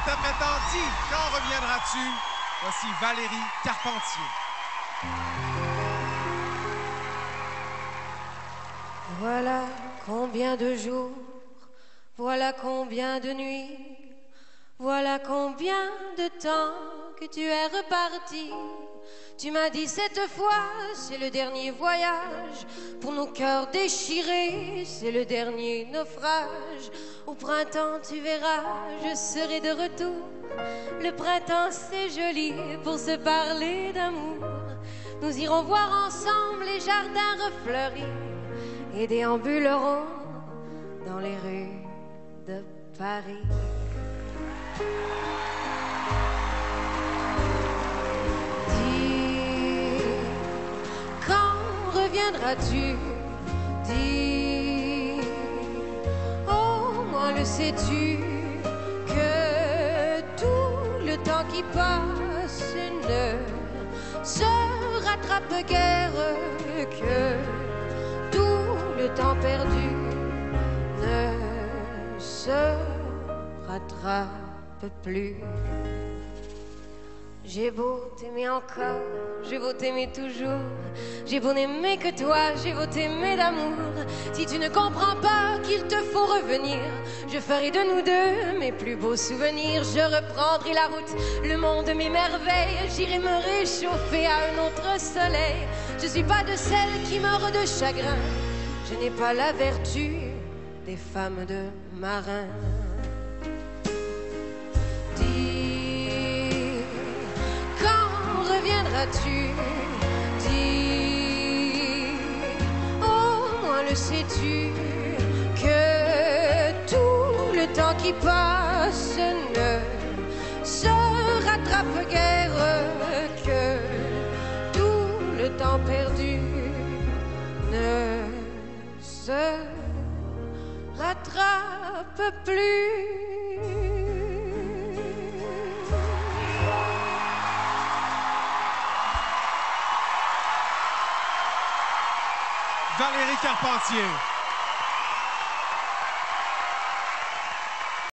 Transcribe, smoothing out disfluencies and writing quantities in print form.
interprétant dit « Quand reviendras-tu » Voici Valérie Carpentier. Voilà combien de jours, voilà combien de nuits, voilà combien de temps que tu es reparti. Tu m'as dit cette fois, c'est le dernier voyage. Pour nos cœurs déchirés, c'est le dernier naufrage. Au printemps, tu verras, je serai de retour. Le printemps, c'est joli pour se parler d'amour. Nous irons voir ensemble les jardins refleuris et déambulerons dans les rues de Paris. Reviendras-tu? Dis, au moins le sais-tu, que tout le temps qui passe ne se rattrape guère, que tout le temps perdu ne se rattrape plus. J'ai beau t'aimer encore, j'ai beau t'aimer toujours, j'ai beau n'aimer que toi, j'ai beau t'aimer d'amour. Si tu ne comprends pas qu'il te faut revenir, je ferai de nous deux mes plus beaux souvenirs. Je reprendrai la route, le monde m'émerveille, j'irai me réchauffer à un autre soleil. Je suis pas de celles qui meurent de chagrin, je n'ai pas la vertu des femmes de marins. Reviendras-tu? Dis, au moins le sais-tu, que tout le temps qui passe ne se rattrape guère, que tout le temps perdu ne se rattrape plus. Valérie Carpentier.